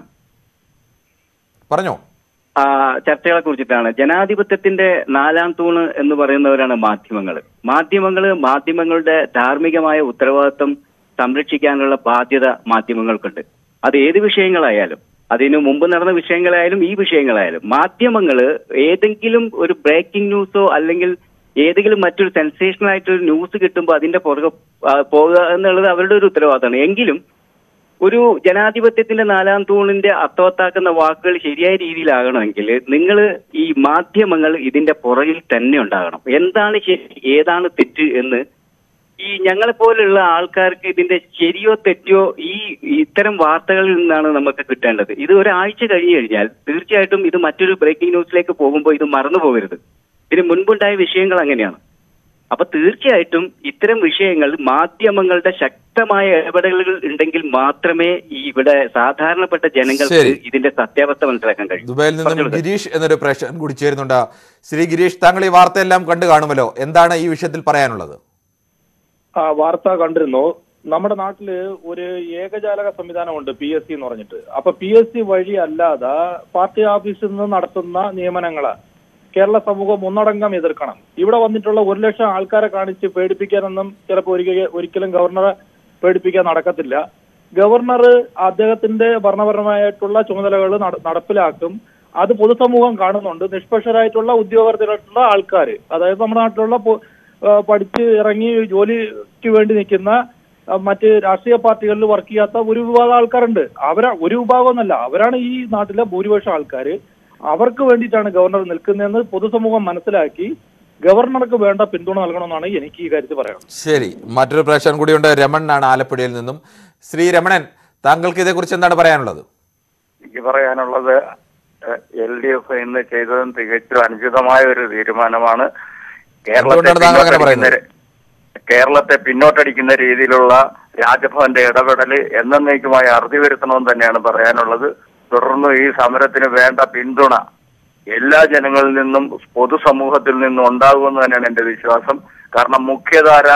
പറഞ്ഞോ. ചർച്ചകളെ കുറിച്ചിട്ടാണ്. ജനാധിപത്യത്തിന്റെ നാലാം തൂണ് എന്ന് പറയുന്നവരാണ് മാധ്യമങ്ങൾ. മാധ്യമങ്ങള് മാധ്യമങ്ങളുടെ ധാർമ്മികമായ ഉത്തരവാദിത്വം സംരക്ഷിക്കാനുള്ള ബാധ്യത മാധ്യമങ്ങൾക്കുണ്ട്. അത് ഏത് വിഷയങ്ങളായാലും, അതിനു മുമ്പ് നടന്ന വിഷയങ്ങളായാലും ഈ വിഷയങ്ങളായാലും, മാധ്യമങ്ങള് ഏതെങ്കിലും ഒരു ബ്രേക്കിംഗ് ന്യൂസോ അല്ലെങ്കിൽ ഏതെങ്കിലും മറ്റൊരു സെൻസേഷണൽ ആയിട്ടൊരു ന്യൂസ് കിട്ടുമ്പോൾ അതിന്റെ പുറകെ പോകുക എന്നുള്ളത് അവരുടെ ഒരു ഉത്തരവാദിത്തമാണ്. എങ്കിലും ഒരു ജനാധിപത്യത്തിന്റെ നാലാം തൂണിന്റെ അർത്ഥവത്താക്കുന്ന വാക്കുകൾ ശരിയായ രീതിയിലാകണമെങ്കിൽ നിങ്ങൾ ഈ മാധ്യമങ്ങൾ ഇതിന്റെ പുറകിൽ തന്നെ ഉണ്ടാകണം. എന്താണ് ശരി, ഏതാണ് തെറ്റ് എന്ന് ഈ ഞങ്ങളെ പോലുള്ള ആൾക്കാർക്ക് ഇതിന്റെ ശരിയോ തെറ്റോ ഈ ഇത്തരം വാർത്തകളിൽ നിന്നാണ് നമുക്ക് കിട്ടേണ്ടത്. ഇത് ഒരാഴ്ച കഴിഞ്ഞു കഴിഞ്ഞാൽ തീർച്ചയായിട്ടും ഇത് മറ്റൊരു ബ്രേക്കിംഗ് ന്യൂസിലേക്ക് പോകുമ്പോൾ ഇത് മറന്നു പോകരുത്. ഇതിന് മുൻപുണ്ടായ വിഷയങ്ങൾ അങ്ങനെയാണ്. അപ്പൊ തീർച്ചയായിട്ടും ഇത്തരം വിഷയങ്ങൾ മാധ്യമങ്ങളുടെ ശക്തമായ ഇടപെടലുകൾ ഉണ്ടെങ്കിൽ മാത്രമേ ഇവിടെ സാധാരണപ്പെട്ട ജനങ്ങൾക്ക് ഇതിന്റെ സത്യാവസ്ഥ മനസ്സിലാക്കാൻ കഴിയൂ. ദുബൈയിൽ നിന്നും ഗിരീഷ് എന്നൊരു പ്രേക്ഷകൻ കൂടി ചേരുന്നുണ്ട്. ശ്രീ ഗിരീഷ്, താങ്കൾ ഈ വാർത്തയെല്ലാം കണ്ടു കാണുമല്ലോ, എന്താണ് ഈ വിഷയത്തിൽ പറയാനുള്ളത്? ആ വാർത്ത കണ്ടിരുന്നു. നമ്മുടെ നാട്ടില് ഒരു ഏകജാലക സംവിധാനമുണ്ട്, പി എസ് സി എന്ന് പറഞ്ഞിട്ട്. അപ്പൊ പി എസ് സി വഴി അല്ലാതെ പാർട്ടി ഓഫീസിൽ നിന്ന് നടത്തുന്ന നിയമനങ്ങള് കേരള സമൂഹം ഒന്നടങ്കം എതിർക്കണം. ഇവിടെ വന്നിട്ടുള്ള ഒരു ലക്ഷം ആൾക്കാരെ കാണിച്ച് പേടിപ്പിക്കാനൊന്നും ചിലപ്പോൾ ഒരിക്കൽ ഒരിക്കലും ഗവർണറെ പേടിപ്പിക്കാൻ നടക്കത്തില്ല. ഗവർണർ അദ്ദേഹത്തിന്റെ ഭരണപരമായിട്ടുള്ള ചുമതലകൾ നടപ്പിലാക്കും. അത് പൊതുസമൂഹം കാണുന്നുണ്ട്. നിഷ്പക്ഷരായിട്ടുള്ള ഉദ്യോഗസ്ഥരായിട്ടുള്ള ആൾക്കാർ, അതായത് നമ്മുടെ നാട്ടിലുള്ള പഠിച്ച് ഇറങ്ങി ജോലിക്ക് വേണ്ടി നിൽക്കുന്ന മറ്റ് രാഷ്ട്രീയ പാർട്ടികളിൽ വർക്ക് ചെയ്യാത്ത ഒരു വിഭാഗം ആൾക്കാരുണ്ട്. അവരാ ഒരു വിഭാഗം എന്നല്ല, അവരാണ് ഈ നാട്ടിലെ ഭൂരിപക്ഷം ആൾക്കാർ. അവർക്ക് വേണ്ടിയിട്ടാണ് ഗവർണർ നിൽക്കുന്നതെന്ന് പൊതുസമൂഹം മനസ്സിലാക്കി ഗവർണർക്ക് വേണ്ട പിന്തുണ നൽകണമെന്നാണ് എനിക്ക് ഈ കാര്യത്തിൽ പറയാനുള്ളത്. ശരി, മറ്റൊരു പ്രേക്ഷകൻ കൂടിയുണ്ട്. രമണനാണ് ആലപ്പുഴയിൽ നിന്നും. ശ്രീ രമണൻ, താങ്കൾക്ക് ഇതേക്കുറിച്ച് എന്താണ് പറയാനുള്ളത്? എനിക്ക് പറയാനുള്ളത് എൽ ഡി എഫ് ഇന്ന് ചെയ്തതും തികച്ചും അനുചിതമായ ഒരു തീരുമാനമാണ്. കേരളത്തെ കേരളത്തെ പിന്നോട്ടടിക്കുന്ന രീതിയിലുള്ള രാജ്ഭവന്റെ ഇടപെടല് എന്നേക്കുമായി അറുതി വരുത്തണമെന്ന് തന്നെയാണ് പറയാനുള്ളത്. തുടർന്ന് ഈ സമരത്തിന് വേണ്ട പിന്തുണ എല്ലാ ജനങ്ങളിൽ നിന്നും പൊതുസമൂഹത്തിൽ നിന്നും ഉണ്ടാകുമെന്ന് തന്നെയാണ് എന്റെ വിശ്വാസം. കാരണം മുഖ്യധാര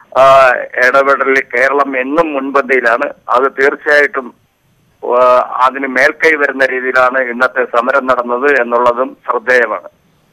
ഇടപെടലിൽ കേരളം എന്നും മുൻപന്തിയിലാണ്. അത് തീർച്ചയായിട്ടും അതിന് മേൽക്കൈ വരുന്ന രീതിയിലാണ് ഇന്നത്തെ സമരം നടന്നത് എന്നുള്ളതും ശ്രദ്ധേയമാണ്.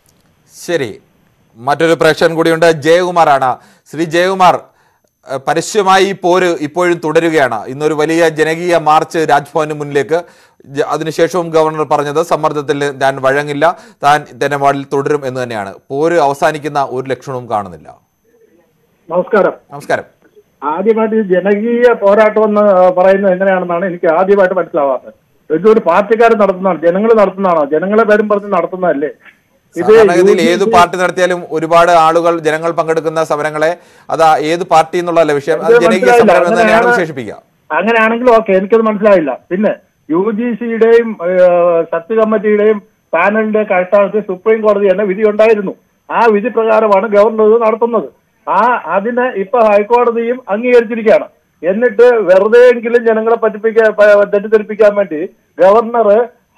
ശരി, മറ്റൊരു പ്രേക്ഷകൻ കൂടിയുണ്ട്. ജയകുമാറാണ്. ശ്രീ ജയകുമാർ, പരസ്യമായി ഈ പോര് ഇപ്പോഴും തുടരുകയാണ്. ഇന്നൊരു വലിയ ജനകീയ മാർച്ച് രാജ്ഭവന് മുന്നിലേക്ക്. അതിനുശേഷവും ഗവർണർ പറഞ്ഞത് സമ്മർദ്ദത്തിൽ താൻ വഴങ്ങില്ല, താൻ നിലപാടിൽ തുടരും എന്ന് തന്നെയാണ്. പോര് അവസാനിക്കുന്ന ഒരു ലക്ഷണവും കാണുന്നില്ല. നമസ്കാരം. നമസ്കാരം. ആദ്യമായിട്ട് ജനകീയ പോരാട്ടം എന്ന് പറയുന്നത് എങ്ങനെയാണെന്നാണ് എനിക്ക് ആദ്യമായിട്ട് മനസ്സിലാവാത്തത്. ഇതൊരു പാർട്ടിക്കാർ നടത്തുന്നതാണ്, ജനങ്ങൾ നടത്തുന്നതാണോ? ജനങ്ങളെ പേരും പറഞ്ഞ് നടത്തുന്നതല്ലേ ഇത്? ഏത് പാർട്ടി നടത്തിയാലും ഒരുപാട് ആളുകൾ ജനങ്ങൾ പങ്കെടുക്കുന്ന സമരങ്ങളെ അതാ ഏത് പാർട്ടി എന്നുള്ളതല്ല വിഷയം, അത് ജനകീയ സമരം എന്ന് തന്നെയാണ് വിശേഷിപ്പിക്കുക. അങ്ങനെയാണെങ്കിൽ ഓക്കെ, എനിക്കത് മനസ്സിലായില്ല. പിന്നെ യു ജി സിയുടെയും സത്യ കമ്മിറ്റിയുടെയും പാനലിന്റെ അടിസ്ഥാനത്തിൽ സുപ്രീം കോടതി തന്നെ വിധി ഉണ്ടായിരുന്നു. ആ വിധി പ്രകാരമാണ് ഗവർണർ നടത്തുന്നത്. ആ അതിനെ ഇപ്പൊ ഹൈക്കോടതിയും അംഗീകരിച്ചിരിക്കുകയാണ്. എന്നിട്ട് വെറുതെയെങ്കിലും ജനങ്ങളെ പറ്റിപ്പിക്കാൻ തെറ്റിദ്ധരിപ്പിക്കാൻ വേണ്ടി ഗവർണർ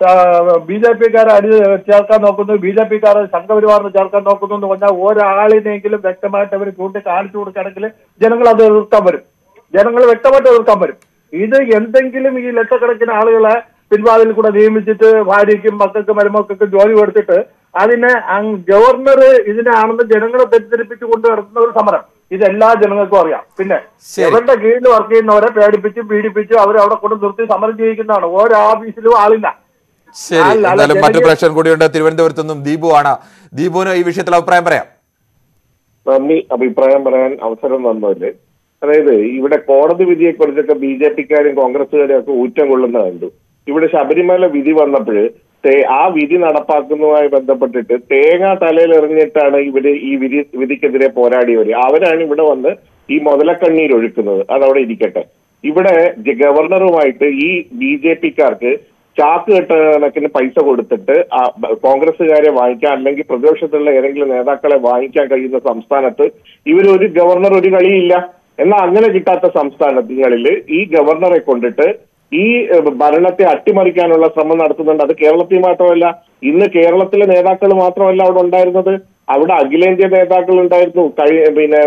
ബി ജെ പിക്കാരെ അടി ചേർക്കാൻ നോക്കുന്നു, ബി ജെ പിക്കാരെ സംഘപരിവാറിന് ചേർക്കാൻ നോക്കുന്നു എന്ന് പറഞ്ഞാൽ ഒരാളിനെങ്കിലും വ്യക്തമായിട്ട് അവർ ചൂണ്ടി കാണിച്ചു കൊടുക്കുകയാണെങ്കിൽ ജനങ്ങൾ അത് എതിർക്കാൻ വരും. ജനങ്ങൾ വ്യക്തമായിട്ട് എതിർക്കാൻ വരും. ഇത് എന്തെങ്കിലും ഈ ലക്ഷക്കണക്കിന് ആളുകളെ പിൻവാതിൽ കൂടെ നിയമിച്ചിട്ട് ഭാര്യയ്ക്കും മക്കൾക്കും മരുമക്കൾക്കും ജോലി കൊടുത്തിട്ട് അതിനെ ഗവർണർ ഇതിനാണെന്ന് ജനങ്ങളെ തെറ്റിദ്ധരിപ്പിച്ചു കൊണ്ട് നടത്തുന്ന ഒരു സമരം ഇതെല്ലാ ജനങ്ങൾക്കും അറിയാം. പിന്നെ അവരുടെ കീഴിൽ വർക്ക് ചെയ്യുന്നവരെ പേടിപ്പിച്ചും പീഡിപ്പിച്ചും അവരവിടെ കൊണ്ട് നിർത്തി സമരം ചെയ്യിക്കുന്നതാണ്. ഓരോ ഓഫീസിലും ആളില്ല. ശരി, എന്തായാലും മറ്റു പ്രേക്ഷകൻ കൂടിയുണ്ട്. തിരുവനന്തപുരത്ത് നിന്നും ദീപു ആണ്. ദീപുവിന് ഈ വിഷയത്തിൽ അഭിപ്രായം പറയാം. നന്ദി. അഭിപ്രായം പറയാൻ അവസരം തന്നതല്ലേ. അതായത് ഇവിടെ കോടതി വിധിയെ കുറിച്ചൊക്കെ ബി ജെ പിക്കാരും കോൺഗ്രസുകാരും ഒക്കെ ഊറ്റം കൊള്ളുന്ന കണ്ടു. ഇവിടെ ശബരിമല വിധി വന്നപ്പോഴ് ആ വിധി നടപ്പാക്കുന്നതുമായി ബന്ധപ്പെട്ടിട്ട് തേങ്ങ തലയിൽ എറിഞ്ഞിട്ടാണ് ഇവര് ഈ വിധി വിധിക്കെതിരെ പോരാടിയവര്. അവരാണ് ഇവിടെ വന്ന് ഈ മുതലക്കണ്ണീർ ഒഴുക്കുന്നത്. അതവിടെ ഇരിക്കട്ടെ. ഇവിടെ ഗവർണറുമായിട്ട് ഈ ബി ജെ പിക്കാർക്ക് ചാക്ക് കെട്ട കണക്കിന് പൈസ കൊടുത്തിട്ട് കോൺഗ്രസുകാരെ വാങ്ങിക്കാൻ അല്ലെങ്കിൽ പ്രതിപക്ഷത്തുള്ള ഏതെങ്കിലും നേതാക്കളെ വാങ്ങിക്കാൻ കഴിയുന്ന സംസ്ഥാനത്ത് ഇവരൊരു ഗവർണർ ഒരു കളിയില്ല. എന്നാൽ അങ്ങനെ കിട്ടാത്ത സംസ്ഥാനങ്ങളിൽ ഈ ഗവർണറെ കൊണ്ടിട്ട് ഈ ഭരണത്തെ അട്ടിമറിക്കാനുള്ള ശ്രമം നടത്തുന്നുണ്ട്. അത് കേരളത്തിൽ മാത്രമല്ല, ഇന്ന് കേരളത്തിലെ നേതാക്കൾ മാത്രമല്ല അവിടെ ഉണ്ടായിരുന്നത്, അവിടെ അഖിലേന്ത്യാ നേതാക്കൾ ഉണ്ടായിരുന്നു, പിന്നെ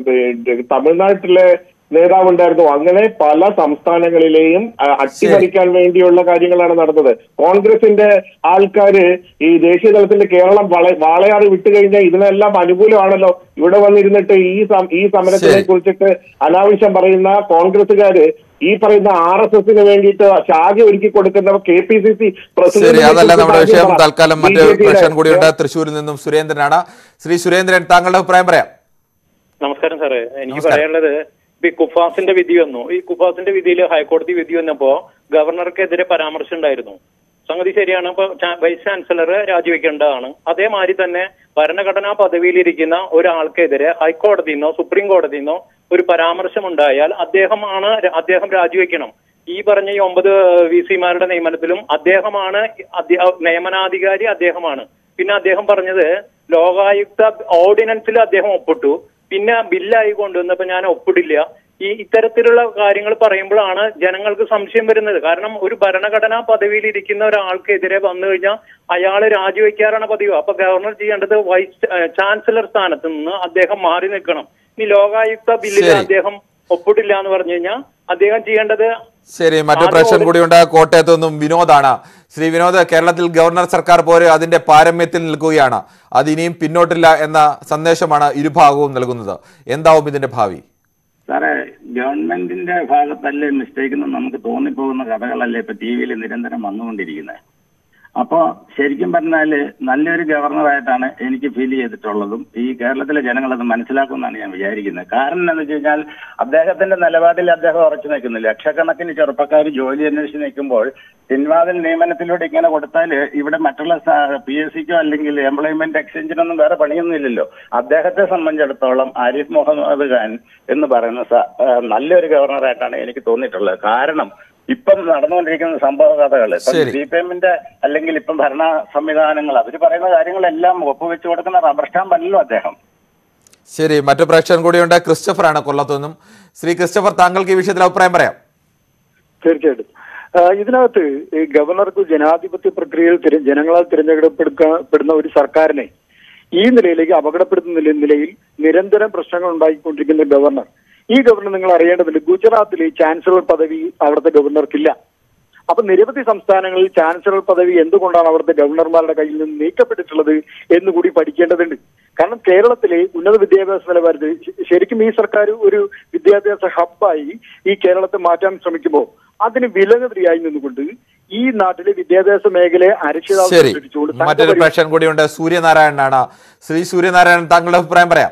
തമിഴ്നാട്ടിലെ നേതാവുണ്ടായിരുന്നു. അങ്ങനെ പല സംസ്ഥാനങ്ങളിലെയും അട്ടിമറിക്കാൻ വേണ്ടിയുള്ള കാര്യങ്ങളാണ് നടന്നത്. കോൺഗ്രസിന്റെ ആൾക്കാര് ഈ ദേശീയ തലത്തിന്റെ കേരളം വാളയാറ് വിട്ടുകഴിഞ്ഞാൽ ഇതിനെല്ലാം അനുകൂലമാണല്ലോ. ഇവിടെ വന്നിരുന്നിട്ട് ഈ ഈ സമരത്തിനെ കുറിച്ചിട്ട് അനാവശ്യം പറയുന്ന കോൺഗ്രസുകാര് ഈ പറയുന്ന ആർ എസ് എസിന് വേണ്ടിയിട്ട് ശാഖ ഒരുക്കി കൊടുക്കുന്ന K P C C president. അതല്ല നമ്മുടെ വിഷയം. തൽക്കാലം മറ്റു പ്രശ്നം കൂടിയുണ്ട്. തൃശ്ശൂരിൽ നിന്നും സുരേന്ദ്രനാണ്. ശ്രീ സുരേന്ദ്രൻ, താങ്കളുടെ അഭിപ്രായം പറയാം. നമസ്കാരം സാറേ. എനിക്ക് പറയാനുള്ളത്, ഈ കുഫാസിന്റെ വിധി വന്നു. ഈ കുഫാസിന്റെ വിധിയിൽ ഹൈക്കോടതി വിധി വന്നപ്പോ ഗവർണർക്കെതിരെ പരാമർശം ഉണ്ടായിരുന്നു. സംഗതി ശരിയാണ്. ഇപ്പൊ വൈസ് ചാൻസലർ രാജിവെക്കേണ്ടതാണ്. അതേമാതിരി തന്നെ ഭരണഘടനാ പദവിയിലിരിക്കുന്ന ഒരാൾക്കെതിരെ ഹൈക്കോടതിയിൽ നിന്നോ സുപ്രീം കോടതിയിൽ നിന്നോ ഒരു പരാമർശം ഉണ്ടായാൽ അദ്ദേഹമാണ് അദ്ദേഹം രാജിവെക്കണം. ഈ പറഞ്ഞ ഈ ഒമ്പത് വി സിമാരുടെ നിയമനത്തിലും അദ്ദേഹമാണ് നിയമനാധികാരി, അദ്ദേഹമാണ്. പിന്നെ അദ്ദേഹം പറഞ്ഞത് ലോകായുക്ത ഓർഡിനൻസിൽ അദ്ദേഹം ഒപ്പിട്ടു. പിന്നെ ബില്ലായി കൊണ്ടുവന്നപ്പോ ഞാൻ ഒപ്പിടില്ല. ഈ ഇത്തരത്തിലുള്ള കാര്യങ്ങൾ പറയുമ്പോഴാണ് ജനങ്ങൾക്ക് സംശയം വരുന്നത്. കാരണം ഒരു ഭരണഘടനാ പദവിയിൽ ഇരിക്കുന്ന ഒരാൾക്കെതിരെ വന്നു കഴിഞ്ഞാൽ അയാൾ രാജിവെക്കാറാണ് പതിവ്. അപ്പൊ ഗവർണർ ചെയ്യേണ്ടത് വൈസ് ചാൻസലർ സ്ഥാനത്ത് നിന്ന് അദ്ദേഹം മാറി നിൽക്കണം. ഇനി ലോകായുക്ത ബില്ലിൽ അദ്ദേഹം ഒപ്പിട്ടില്ല എന്ന് പറഞ്ഞു കഴിഞ്ഞാൽ അദ്ദേഹം ചെയ്യേണ്ടത്. ശരി, മറ്റു പ്രശ്നം കൂടിയുണ്ട്. കോട്ടയത്ത് നിന്നും വിനോദാണ്. ശ്രീ വിനോദ്, കേരളത്തിൽ ഗവർണർ സർക്കാർ പോര് അതിന്റെ പാരമ്യത്തിൽ നിൽക്കുകയാണ്. അത് ഇനിയും പിന്നോട്ടില്ല എന്ന സന്ദേശമാണ് ഇരുഭാഗവും നൽകുന്നത്. എന്താവും ഇതിന്റെ ഭാവി? സാറേ, ഗവൺമെന്റിന്റെ ഭാഗത്തല്ലേ മിസ്റ്റേക്ക് എന്ന് നമുക്ക് തോന്നിപ്പോകുന്ന കഥകളല്ലേ ഇപ്പൊ ടി വിയിൽ നിരന്തരം വന്നുകൊണ്ടിരിക്കുന്നത്. അപ്പോ ശരിക്കും പറഞ്ഞാല് നല്ലൊരു ഗവർണറായിട്ടാണ് എനിക്ക് ഫീൽ ചെയ്തിട്ടുള്ളതും ഈ കേരളത്തിലെ ജനങ്ങൾ അത് മനസ്സിലാക്കുമെന്നാണ് ഞാൻ വിചാരിക്കുന്നത്. കാരണം എന്താണെന്ന് വെച്ച് കഴിഞ്ഞാൽ അദ്ദേഹത്തിന്റെ നിലപാടിൽ അദ്ദേഹം ഉറച്ചു നിൽക്കുന്നു. ലക്ഷക്കണക്കിന് ചെറുപ്പക്കാർ ജോലി അന്വേഷിച്ച് നിൽക്കുമ്പോൾ പിൻവാതിൽ നിയമനത്തിലൂടെ ഇങ്ങനെ കൊടുത്താൽ ഇവിടെ മറ്റുള്ള പി എസ് സിക്കോ അല്ലെങ്കിൽ എംപ്ലോയ്മെന്റ് എക്സ്ചേഞ്ചിനൊന്നും വേറെ പണിയൊന്നുമില്ലല്ലോ. അദ്ദേഹത്തെ സംബന്ധിച്ചിടത്തോളം ആരിഫ് മുഹമ്മദ് ഖാൻ എന്ന് പറയുന്ന നല്ലൊരു ഗവർണറായിട്ടാണ് എനിക്ക് തോന്നിയിട്ടുള്ളത്. കാരണം ഇപ്പം നടന്നുകൊണ്ടിരിക്കുന്ന സംഭവ കഥകൾ സി പി എമ്മിന്റെ അല്ലെങ്കിൽ ഇപ്പം ഭരണ സംവിധാനങ്ങൾ അവര് പറയുന്ന കാര്യങ്ങളെല്ലാം ഒപ്പുവെച്ചു കൊടുക്കുന്ന റബ്ബർ സ്റ്റാമ്പ് അല്ലല്ലോ അദ്ദേഹം. ശരി, മറ്റു പ്രേക്ഷകൻ കൂടിയുണ്ട്. ക്രിസ്റ്റഫറാണ് കൊല്ലത്തുനിന്നും. ശ്രീ ക്രിസ്റ്റഫർ, താങ്കൾക്ക് ഈ വിഷയത്തിൽ അഭിപ്രായം പറയാം. തീർച്ചയായിട്ടും ഇതിനകത്ത് ഗവർണർക്ക് ജനാധിപത്യ പ്രക്രിയയിൽ ജനങ്ങളാൽ തിരഞ്ഞെടുക്കപ്പെടുന്ന ഒരു സർക്കാരിനെ ഈ നിലയിലേക്ക് അപകടപ്പെടുത്തുന്ന നിലയിൽ നിരന്തരം പ്രശ്നങ്ങൾ ഉണ്ടാക്കിക്കൊണ്ടിരിക്കുന്ന ഗവർണർ, ഈ ഗവർണർ നിങ്ങൾ അറിയേണ്ടതുണ്ട്, ഗുജറാത്തിൽ ചാൻസലർ പദവി അവിടുത്തെ ഗവർണർക്കില്ല. അപ്പൊ നിരവധി സംസ്ഥാനങ്ങളിൽ ചാൻസലർ പദവി എന്തുകൊണ്ടാണ് അവിടുത്തെ ഗവർണർമാരുടെ കയ്യിൽ നിന്ന് നീക്കപ്പെട്ടിട്ടുള്ളത് എന്നുകൂടി പഠിക്കേണ്ടതുണ്ട്. കാരണം കേരളത്തിലെ ഉന്നത വിദ്യാഭ്യാസ നിലവാരത്തിൽ ശരിക്കും ഈ സർക്കാർ ഒരു വിദ്യാഭ്യാസ ഹബ്ബായി ഈ കേരളത്തെ മാറ്റാൻ ശ്രമിക്കുമ്പോൾ അതിന് വിലങ്ങതിരിയായി നിന്നുകൊണ്ട് ഈ നാട്ടിലെ വിദ്യാഭ്യാസ മേഖലയെ അരക്ഷിതാവസ്ഥ മറ്റൊരു പ്രേക്ഷകൻ കൂടിയുണ്ട്, സൂര്യനാരായണനാണ്. ശ്രീ സൂര്യനാരായണൻ, താങ്കളുടെ അഭിപ്രായം പറയാം.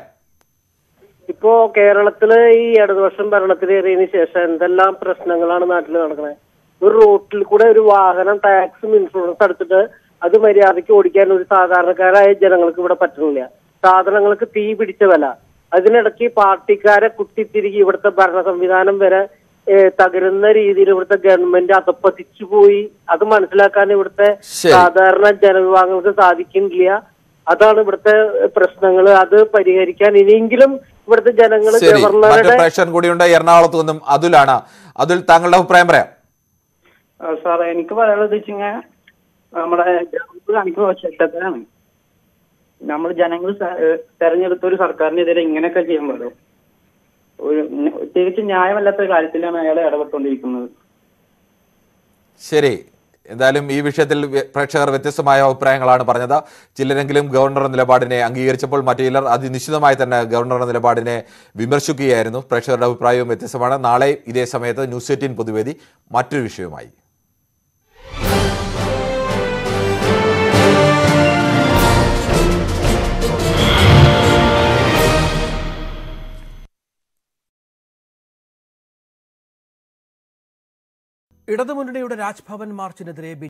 ഇപ്പോ കേരളത്തില് ഈ ഇടതുപക്ഷം ഭരണത്തിലേറിയതിനു ശേഷം എന്തെല്ലാം പ്രശ്നങ്ങളാണ് നാട്ടിൽ നടക്കുന്നത്. ഒരു റോട്ടിൽ കൂടെ ഒരു വാഹനം ടാക്സും ഇൻഷുറൻസ് എടുത്തിട്ട് അത് മര്യാദയ്ക്ക് ഓടിക്കാൻ ഒരു സാധാരണക്കാരായ ജനങ്ങൾക്ക് ഇവിടെ പറ്റുന്നില്ല. സാധനങ്ങൾക്ക് തീ പിടിച്ച വില, അതിനിടയ്ക്ക് പാർട്ടിക്കാരെ കുത്തിത്തിരികി ഇവിടുത്തെ ഭരണ സംവിധാനം വരെ തകരുന്ന രീതിയിൽ ഇവിടുത്തെ ഗവൺമെന്റ് അതപ്പതിച്ചു പോയി. അത് മനസ്സിലാക്കാൻ ഇവിടുത്തെ സാധാരണ ജനവിഭാഗങ്ങൾക്ക് സാധിക്കുന്നില്ല. അതാണ് ഇവിടുത്തെ പ്രശ്നങ്ങൾ. അത് പരിഹരിക്കാൻ ഇനിയെങ്കിലും ഇവിടുത്തെ ജനങ്ങൾ ഗവർണറുടെ പ്രേക്ഷകൻ കൂടിയുണ്ട്, എറണാകുളത്ത് നിന്നും അതുലാണ്. അതുൽ, താങ്കളുടെ അഭിപ്രായം പറയാം. സാറേ, എനിക്ക് പറയാനുള്ളത് വെച്ചാൽ നമ്മുടെ ഗവൺമെന്റ് കാണിക്കുന്ന ഒറ്റത്തരാണ്. നമ്മൾ ജനങ്ങൾ തെരഞ്ഞെടുത്ത ഒരു സർക്കാരിനെതിരെ ഇങ്ങനെയൊക്കെ ചെയ്യാൻ പാടും. ഒരു തികച്ചും ന്യായമല്ലാത്ത കാര്യത്തിലാണ് അയാളെ ഇടപെട്ടുകൊണ്ടിരിക്കുന്നത്. ശരി, എന്തായാലും ഈ വിഷയത്തിൽ പ്രേക്ഷകർ വ്യത്യസ്തമായ അഭിപ്രായങ്ങളാണ് പറഞ്ഞത്. ചിലരെങ്കിലും ഗവർണറുടെ നിലപാടിനെ അംഗീകരിച്ചപ്പോൾ മറ്റു ചിലർ അതിനിശ്ചിതമായി തന്നെ ഗവർണറുടെ നിലപാടിനെ വിമർശിക്കുകയായിരുന്നു. പ്രേക്ഷകരുടെ അഭിപ്രായവും വ്യത്യസ്തമാണ്. നാളെ ഇതേ സമയത്ത് ന്യൂസ് എയ്റ്റീൻ പൊതുവേദി മറ്റൊരു വിഷയവുമായി. ഇടതുമുന്നണിയുടെ രാജ്ഭവൻ മാർച്ചിനെതിരെ